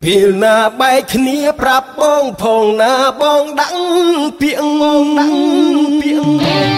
ពេលណាបែកគ្នាប្រាប់បងផងណាបងដឹងពាក្យងងដឹងពាក្យ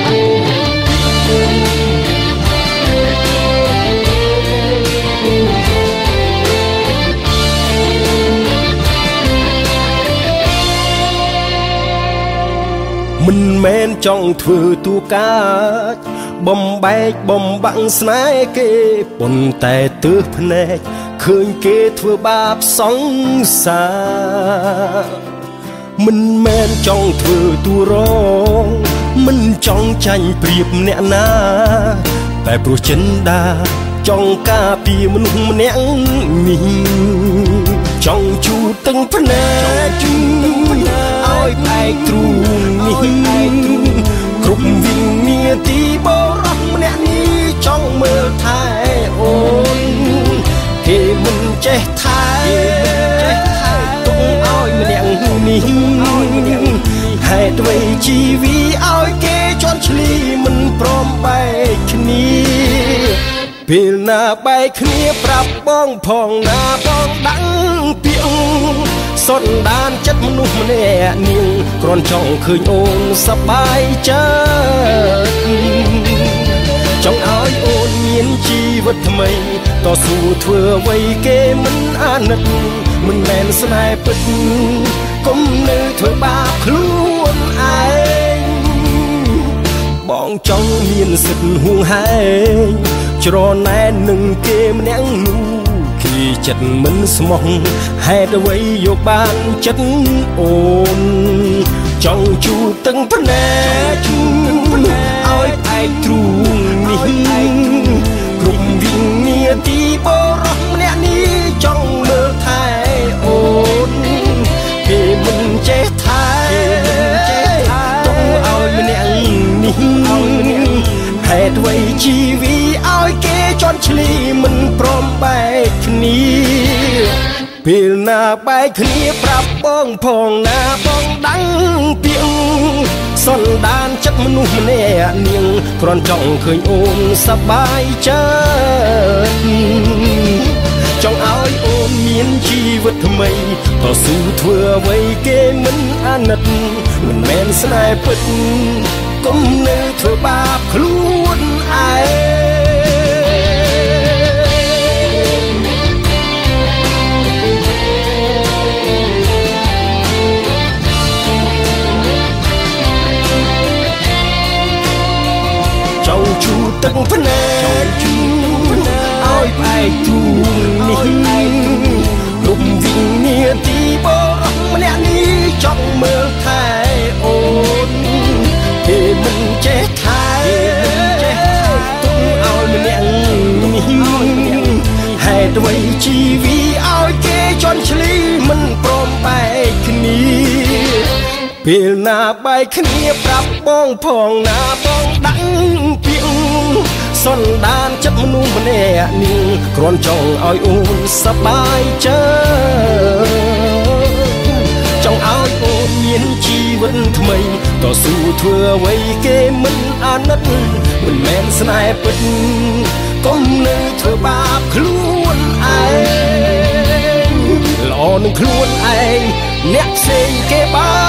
មិនមែនចង់ធ្វើទូកាចបំបែកបំបាំងស្នេហ៍គេប៉ុន្តែទើសភ្នែកឃើញគេធ្វើបាបសង្សារមិនមែនចង់ធ្វើទូរងមិនចង់ចាញ់ប្រៀបអ្នកណាតែព្រោះចិន្តាចង់ការពារមនុស្សម្នាក់នេះចង់ជូតទាំងភ្នែកឲ្យផ្អែកទ្រូងនេះគ្រប់វិញ្ញាទីបរោះម្នាក់នេះចង់មើលថែអូនគេមិនចេះថែទុកឲ្យម្នាក់នេះហេតុអ្វីជីវីឲ្យគេជន់ឈ្លីមិនព្រមបែកគ្នាពេលណាបែកគ្នាប្រាប់បងផងណាបងដឹងពាក្យសន្តានចិត្តមនុស្សម្នាក់នាងគ្រាន់ចង់ឃើញអូនសប្បាយចិត្តចង់ឲ្យអូនមានជីវិតថ្មីតស៊ូធ្វើអ្វីគេមិនអាណិតមិនមែនស្នេហ៍ពិតកុំនៅធ្វើបាបខ្លួនឯងបងចង់មានសិទ្ធិហួងហែងច្រណែននឹងគេម្នាក់នោះគេចិត្តមិនស្មោះហេតុអ្វីយកបានចិត្តអូនចង់ជួបទាំងភ្នែកឲ្យផ្អែកទ្រូងនេះគ្រប់វិញ្ញាទីបរោះម្នាក់នេះចង់មើលថែអូនគេមិនចេះថែទុកឲ្យម្នាក់នេះហេតុអ្វីជីវីឲ្យគេជន់ឈ្លីមិនព្រមបែកគ្នាពេលណាបែកគ្នាប្រាប់បងផងណាបងដឹងពាក្យសន្តានចិត្តមនុស្សម្នាក់នាងគ្រាន់ចង់ឃើញអូនសប្បាយចិត្តចង់ឲ្យអូនមានជីវិតថ្មីតស៊ូធ្វើអ្វីគេមិនអាណិតមិនមែនស្នេហ៍ពិតកុំនៅធ្វើបាបខ្លួនឯងជួទឹកភ្នែកឲ្យផ្អែកទ្រូងនេះគ្រប់វិញ្ញាទីបរោះម្នាក់នេះចង់មើលថែអូនគេមិនចេះថែទុកឲ្យម្នាក់នេះហេតុអ្វីជីវីឲ្យគេជន់ឈ្លីមិនព្រមបែកគ្នាពេលណាបែកគ្នាប្រាប់បងផងណាបងដឹងពាក្យសន្តានចិត្តមនុស្សម្នាក់នេះគ្រាន់ចង់ឲ្យអូនសប្បាយចិត្តចង់ឲ្យអូនមានជីវិតថ្មីតស៊ូធ្វើអ្វីគេមិនអាណិតមិនមែនស្នេហ៍ពិតកុំនៅធ្វើបាបខ្លួនឯងល្អនឹងខ្លួនឯងអ្នកផ្សេងគេបា